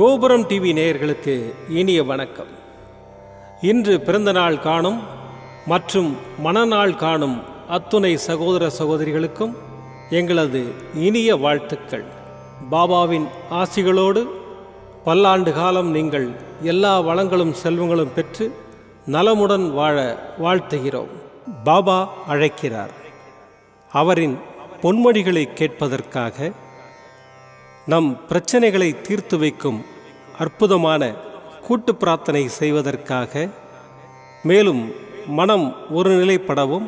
கோபுரம் டிவி நேயர்களுக்கு இனிய வணக்கம். இன்று பிறந்தநாள் காணும் மற்றும் மணநாள் காணும் அத்துணை சகோதர சகோதரிகளுக்கும் எங்களது இனிய வாழ்த்துக்கள். பாபாவின் ஆசிகளோடு பல்லாண்டு காலம் நீங்கள் எல்லா வளங்களும் செல்வங்களும் பெற்று நலமுடன் வாழ வாழ்த்துகிறோம். பாபா அழைக்கிறார். அவரின் பொன்மொழிகளை கேட்பதற்காக, நம் பிரச்சனைகளை தீர்த்து வைக்கும் அற்புதமான கூட்டு பிரார்த்தனை செய்வதற்காக, மேலும் மனம் ஒருநிலைப்படவும்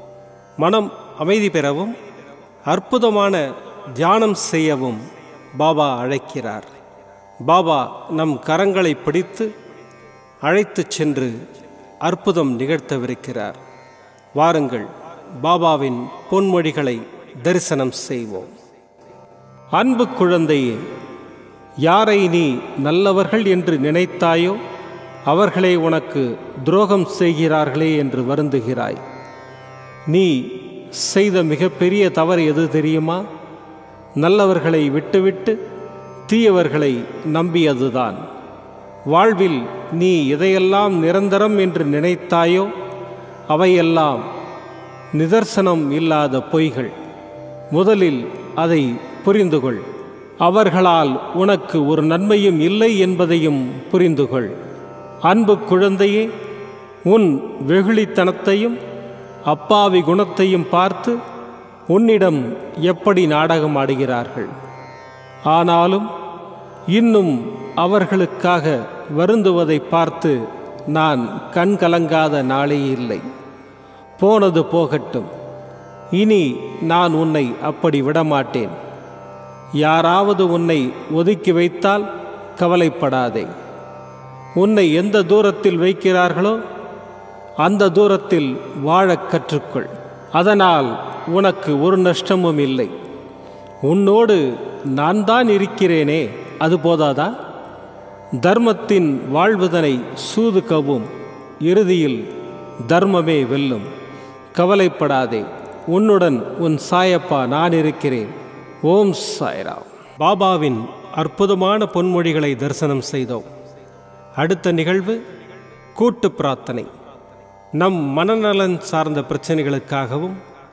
மனம் அமைதி பெறவும் அற்புதமான தியானம் செய்யவும் பாபா அழைக்கிறார். பாபா நம் கரங்களை பிடித்து அழைத்து சென்று அற்புதம் நிகழ்த்தவிருக்கிறார். வாருங்கள், பாபாவின் பொன்மொழிகளை தரிசனம் செய்வோம். அன்பு குழந்தையே, யாரை நீ நல்லவர்கள் என்று நினைத்தாயோ அவர்களே உனக்கு துரோகம் செய்கிறார்களே என்று வருந்துகிறாய். நீ செய்த மிகப்பெரிய தவறு எது தெரியுமா? நல்லவர்களை விட்டுவிட்டு தீயவர்களை நம்பியதுதான். வாழ்வில் நீ எதையெல்லாம் நிரந்தரம் என்று நினைத்தாயோ அவையெல்லாம் நிதர்சனம் இல்லாத பொய்கள். முதலில் அதை புரிந்துகொள். அவர்களால் உனக்கு ஒரு நன்மையும் இல்லை என்பதையும் புரிந்துகொள். அன்பு குழந்தையே, உன் வெகுளித்தனத்தையும் அப்பாவி குணத்தையும் பார்த்து உன்னிடம் எப்படி நாடகம் ஆடுகிறார்கள். ஆனாலும் இன்னும் அவர்களுக்காக வருந்துவதை பார்த்து நான் கண் கலங்காத நாளே இல்லை. போனது போகட்டும். இனி நான் உன்னை அப்படி விடமாட்டேன். யாராவது உன்னை ஒதுக்கி வைத்தால் கவலைப்படாதே. உன்னை எந்த தூரத்தில் வைக்கிறார்களோ அந்த தூரத்தில் வாழக் கற்றுக்கொள். அதனால் உனக்கு ஒரு நஷ்டமும் இல்லை. உன்னோடு நான் தான் இருக்கிறேனே, அது போதாதா? தர்மத்தின் வாழ்வதனை சூதுக்கவும் இறுதியில் தர்மமே வெல்லும். கவலைப்படாதே, உன்னுடன் உன் சாயப்பா நான் இருக்கிறேன். ஓம் சாய்ராம். பாபாவின் அற்புதமான பொன்மொழிகளை தரிசனம் செய்தோம். அடுத்த நிகழ்வு கூட்டு பிரார்த்தனை. நம் மனநலன் சார்ந்த பிரச்சனைகளுக்காகவும்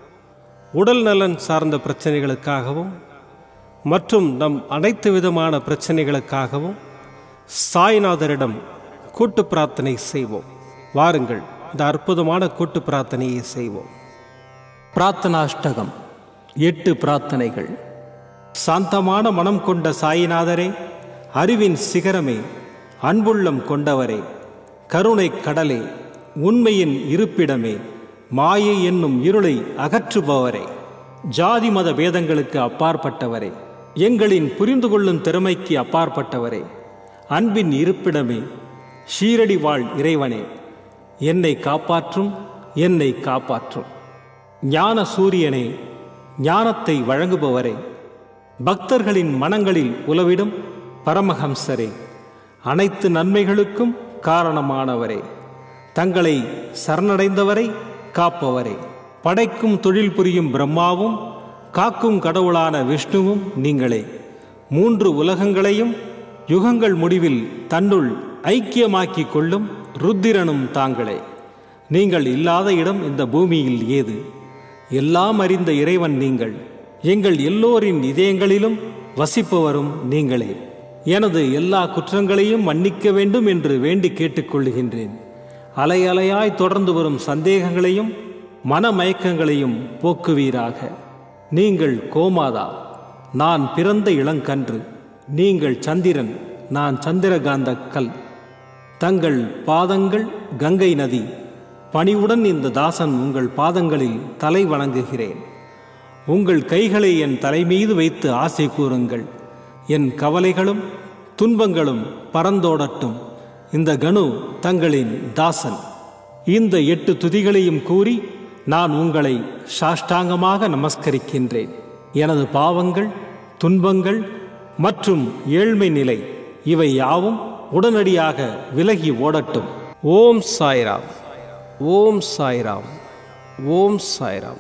உடல் நலன் சார்ந்த பிரச்சனைகளுக்காகவும் மற்றும் நம் அனைத்து விதமான பிரச்சனைகளுக்காகவும் சாய்நாதரிடம் கூட்டு பிரார்த்தனை செய்வோம். வாருங்கள், இந்த அற்புதமான கூட்டு பிரார்த்தனையை செய்வோம். பிரார்த்தனாஷ்டகம். 8 பிரார்த்தனைகள். சாந்தமான மனம் கொண்ட சாயிநாதரே, அறிவின் சிகரமே, அன்புள்ளம் கொண்டவரே, கருணை கடலே, உண்மையின் இருப்பிடமே, மாயை என்னும் இருளை அகற்றுபவரே, ஜாதி மத பேதங்களுக்கு அப்பாற்பட்டவரே, எங்களின் புரிந்து கொள்ளும் திறமைக்கு அப்பாற்பட்டவரே, அன்பின் இருப்பிடமே, ஷீரடி வாழ் இறைவனே, என்னை காப்பாற்றும், என்னை காப்பாற்றும். ஞான சூரியனே, ஞானத்தை வழங்குபவரே, பக்தர்களின் மனங்களில் உலவிடும் பரமஹம்சரே, அனைத்து நன்மைகளுக்கும் காரணமானவரே, தங்களை சரணடைந்தவரை காப்பவரே, படைக்கும் தொழில் புரியும் பிரம்மாவும் காக்கும் கடவுளான விஷ்ணுவும் நீங்களே. 3 உலகங்களையும் யுகங்கள் முடிவில் தன்னுள் ஐக்கியமாக்கிக் கொள்ளும் ருத்திரனும் தாங்களே. நீங்கள் இல்லாத இடம் இந்த பூமியில் ஏது? எல்லாம் அறிந்த இறைவன் நீங்கள். எங்கள் எல்லோரின் இதயங்களிலும் வசிப்பவரும் நீங்களே. எனது எல்லா குற்றங்களையும் மன்னிக்க வேண்டும் என்று வேண்டி கேட்டுக்கொள்ளுகின்றேன். அலை அலையாய் தொடர்ந்து வரும் சந்தேகங்களையும் மனமயக்கங்களையும் போக்குவீராக. நீங்கள் கோமாதா, நான் பிறந்த இளங்கன்று. நீங்கள் சந்திரன், நான் சந்திரகாந்த கல். தங்கள் பாதங்கள் கங்கை நதி. பணிவுடன் இந்த தாசன் உங்கள் பாதங்களில் தலை வணங்குகிறேன். உங்கள் கைகளை என் தலைமீது வைத்து ஆசை கூறுங்கள். என் கவலைகளும் துன்பங்களும் பறந்தோடட்டும். இந்த கணு தங்களின் தாசன். இந்த 8 துதிகளையும் கூறி நான் உங்களை சாஷ்டாங்கமாக நமஸ்கரிக்கின்றேன். எனது பாவங்கள், துன்பங்கள் மற்றும் ஏழ்மை நிலை இவை யாவும் உடனடியாக விலகி ஓடட்டும். ஓம் சாய்ராம், ஓம் சாய்ராம், ஓம் சாய்ராம்.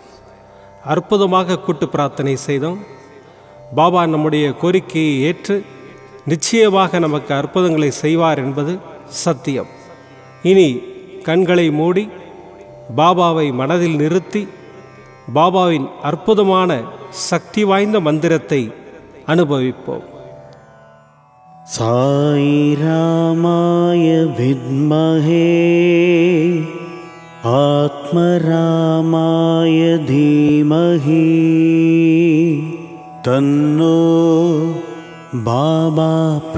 அற்புதமாக கூட்டு பிரார்த்தனை செய்தோம். பாபா நம்முடைய கோரிக்கையை ஏற்று நிச்சயமாக நமக்கு அற்புதங்களை செய்வார் என்பது சத்தியம். இனி கண்களை மூடி பாபாவை மனதில் நிறுத்தி பாபாவின் அற்புதமான சக்தி வாய்ந்த மந்திரத்தை அனுபவிப்போம். சாய் ராமாய வித்மஹே ஆத்மராமாய தீமஹி தன்னோ பாபா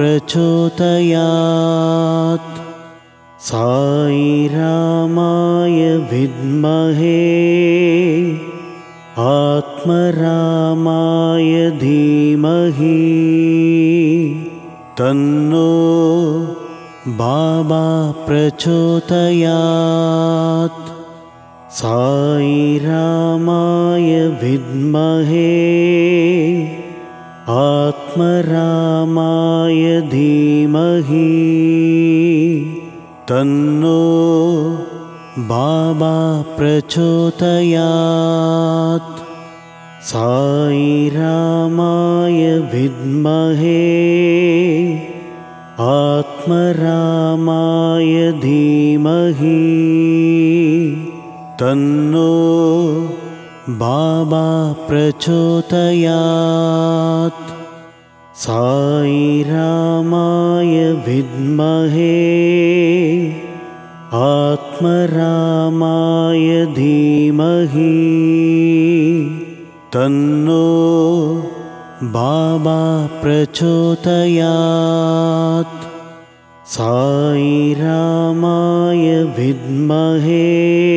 பிரச்சோதயாத். சாய் ராமாய வித்மஹே ஆத்மராமாய தீமஹி தன்னோ பாபா பிரச்சோதயாத். சாய் ராமாய வித்மஹே ஆத்மராமாய தீமஹி தன்னோ பாபா பிரச்சோதயாத். சாய் ராமாய வித்மஹே ஆத்மராமாய தீமஹி தன்னோ பாபா பிரச்சோதயாத். சாய் ராமாய வித்மஹே ஆத்மராமாய தீமஹி தன்னோ பாபா பிரச்சோதயாத். சாய் ராமாய வித்மஹே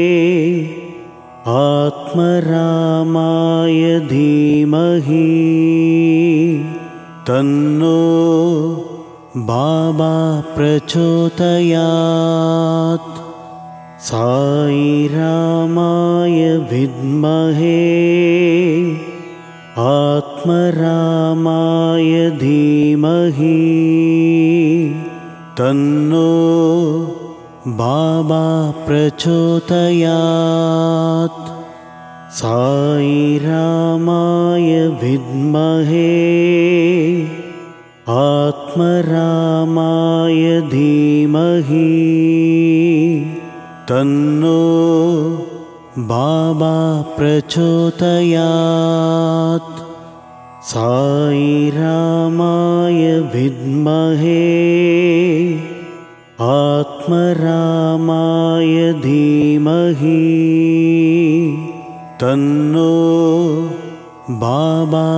ஆத்மராமாய தீமஹி தன்னோ பாபா பிரச்சோதயாத். சாய் ராமாய வித்மஹே ஆத்மராமாய தீமஹி தன்னோ பாபா பிரச்சோதயாத். சாய் ராமாய வித்மஹே ஆத்மராமாய தீமஹி தன்னோ பாபா பிரச்சோதயாத். சாய் ராமாய வித்மஹே ஆத்மராமாய தீமஹி தன்னோ பாபா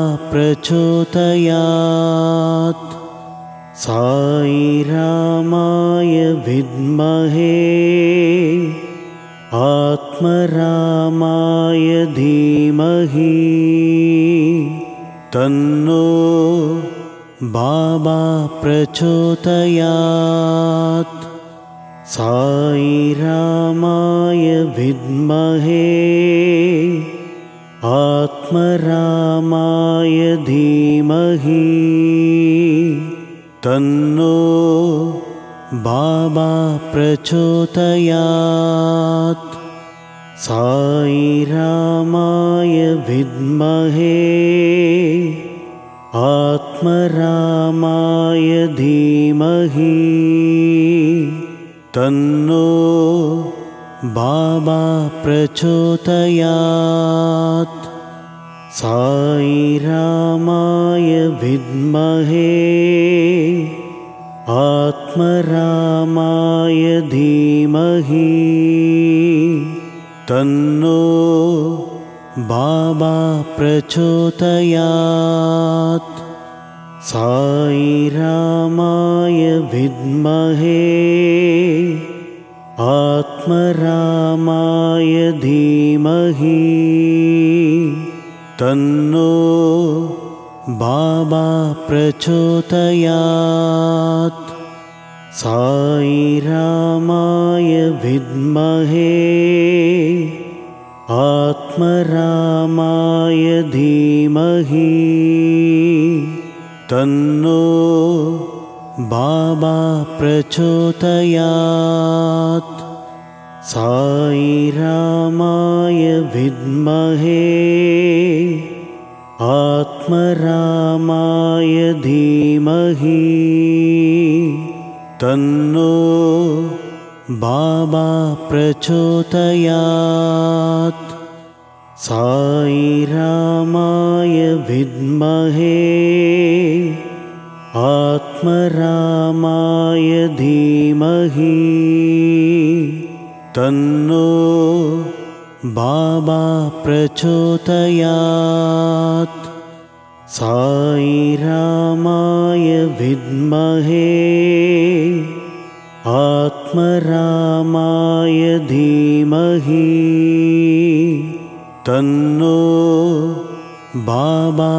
பிரச்சோதயாத். சாய் ராமாய வித்மஹே ஆத்மராமாய தீமஹி தன்னோ பாபா பிரச்சோதயாத். சாய் ராமாய வித்மஹே ஆத்மராமாய தீமஹி தன்னோ பாபா பிரச்சோதயாத். சாய் ராமாய வித்மஹே ஆத்மராமாய தீமஹி தன்னோ பாபா பிரச்சோதயாத். சாய் ராமாய வித்மஹே ஆத்மராமாய தீமஹி தன்னோ பாபா பிரச்சோதயாத். சாய் ராமாய வித்மஹே ஆத்மராமாய தீமஹி தன்னோ பாபா பிரச்சோதயாத். சாய் ராமாய வித்மஹே ஆத்மராமாய தீமஹி தன்னோ பாபா பிரச்சோதயாத். சாய் ராமாய வித்மஹே ஆத்மராமாய தீமஹி तन्नो बाबा प्रचोदयात्। साई रामाय विद्महे आत्मरामाय धीमहि तन्नो बाबा प्रचोदयात्। साई रामाय विद्महे आत्मरामाय धीमहि तन्नो बाबा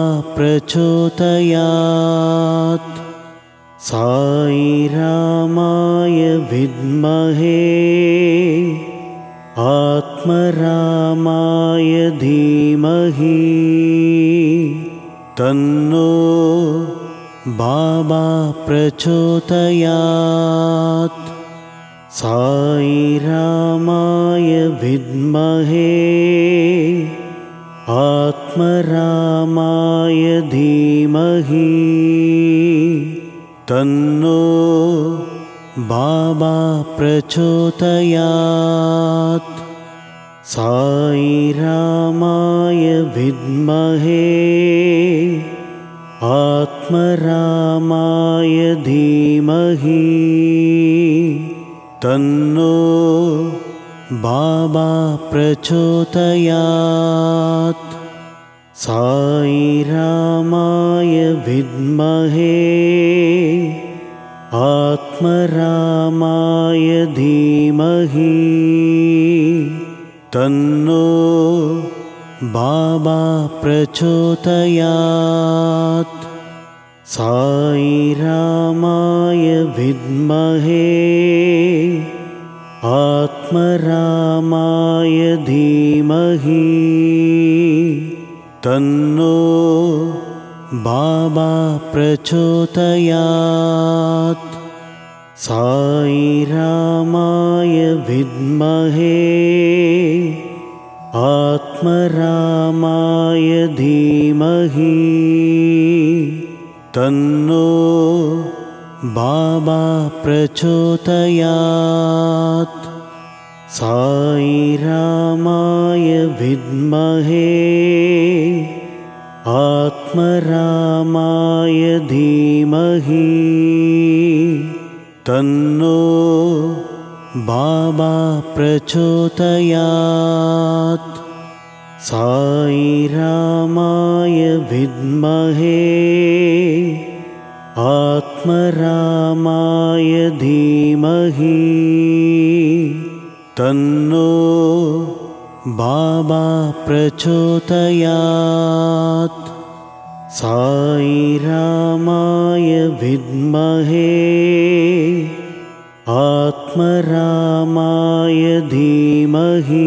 प्रचोदयात्। साई रामाय विद्महे आत्मरामाय धीमहि तन्नो बाबा प्रचोदयात्। साई रामाय विद्महे आत्मरामाय धीमहि तन्नो बाबा प्रचोदयात्। साई रामाय विद्महे आत्मरामाय धीमहि तन्नो बाबा प्रचोदयात्। साई रामाय विद्महे आत्मरामाय धीमहि तन्नो बाबा प्रचोदयात्। साई रामाय विद्महे आत्मरामाय धीमहि तन्नो बाबा प्रचोदयात्। साई रामाय विद्महे आत्मरामाय धीमहि तन्नो बाबा प्रचोदयात्। साई रामाय विद्महे आत्मरामाय धीमहि तन्नो बाबा प्रचोदयात्। साई रामाय विद्महे आत्मरामाय धीमहि तन्नो बाबा प्रचोदयात्। साई रामाय विद्महे आत्मरामाय धीमहि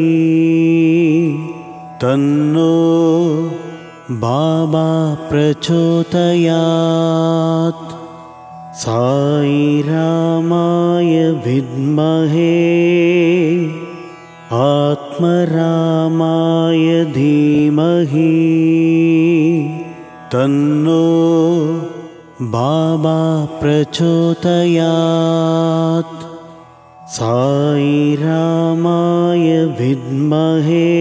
तन्नो बाबा प्रचोदयात्। साई रामाय विद्महे आत्मरामाय धीमहि तन्नो बाबा प्रचोदयात्। साई रामाय विद्महे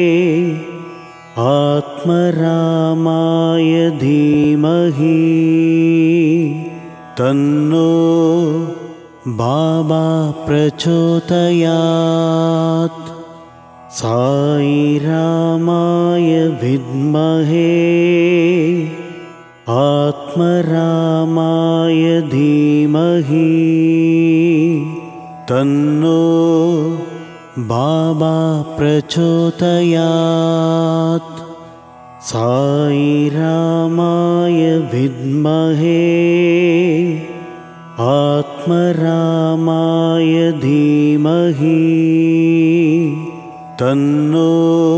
आत्मरामाय धीमहि तन्नो बाबा प्रचोदयात्। साई रामाय विद्महे आत्मरामाय धीमहि तन्नो बाबा प्रचोदयात्। साई रामाय विद्महे आत्मरामाय धीमहि तन्नो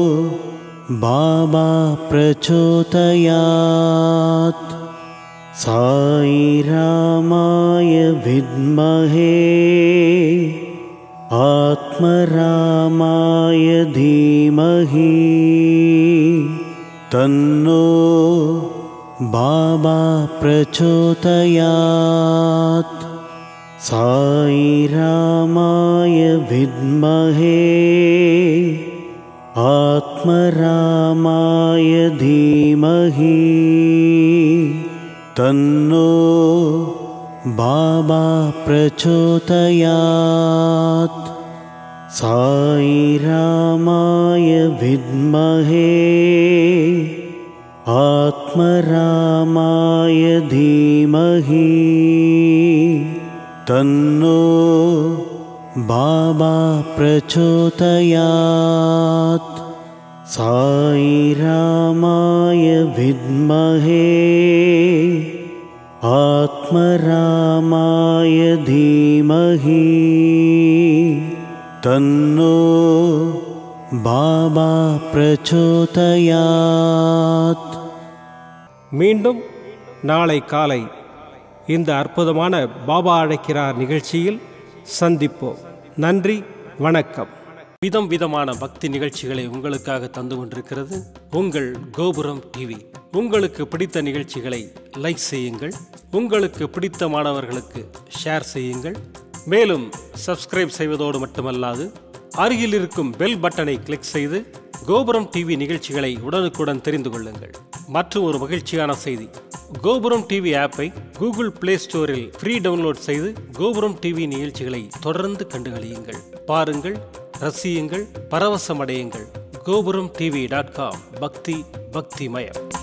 बाबा प्रचोदयात्। साई रामाय विद्महे आत्मरामाय धीमहि तन्नो बाबा प्रचोदयात्। साई रामाय विद्महे आत्मरामाय धीमहि तन्नो बाबा प्रचोदयात्। साई रामाय विद्महे आत्मरामाय धीमहि तन्नो बाबा प्रचोदयात्। साई रामाय विद्महे आत्मरामाय धीमहि तन्नो बाबा प्रचोदयात्। மீண்டும் நாளை காலை இந்த அற்புதமான பாபா அழைக்கிறார் நிகழ்ச்சியில் சந்திப்போம். நன்றி, வணக்கம். விதமான பக்தி நிகழ்ச்சிகளை உங்களுக்காக தந்து கொண்டிருக்கிறது உங்கள் கோபுரம் டிவி. உங்களுக்கு பிடித்த நிகழ்ச்சிகளை லைக் செய்யுங்கள், உங்களுக்கு பிடித்த மாணவர்களுக்கு ஷேர் செய்யுங்கள். மேலும் சப்ஸ்கிரைப் செய்வதோடு மட்டுமல்லாது அருகில் இருக்கும் பெல் பட்டனை கிளிக் செய்து கோபுரம் டிவி நிகழ்ச்சிகளை உடனுக்குடன் தெரிந்து கொள்ளுங்கள். மற்றும் ஒரு மகிழ்ச்சியான செய்தி, கோபுரம் டிவி ஆப்பை கூகுள் பிளே ஸ்டோரில் ஃப்ரீ டவுன்லோட் செய்து கோபுரம் டிவி நிகழ்ச்சிகளை தொடர்ந்து கண்டுகளியுங்கள், பாருங்கள், ரசியுங்கள், பரவசமடையுங்கள். gopuramtv.com பக்திமயம்.